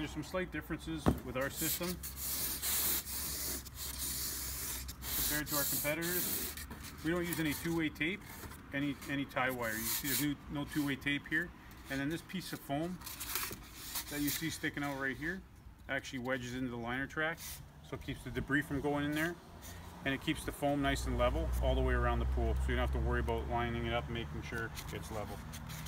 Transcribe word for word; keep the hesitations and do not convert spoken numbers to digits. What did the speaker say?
There's some slight differences with our system compared to our competitors. We don't use any two-way tape, any any tie wire. You see there's no, no two-way tape here. And then this piece of foam that you see sticking out right here actually wedges into the liner track, so it keeps the debris from going in there, and it keeps the foam nice and level all the way around the pool, so you don't have to worry about lining it up and making sure it's level.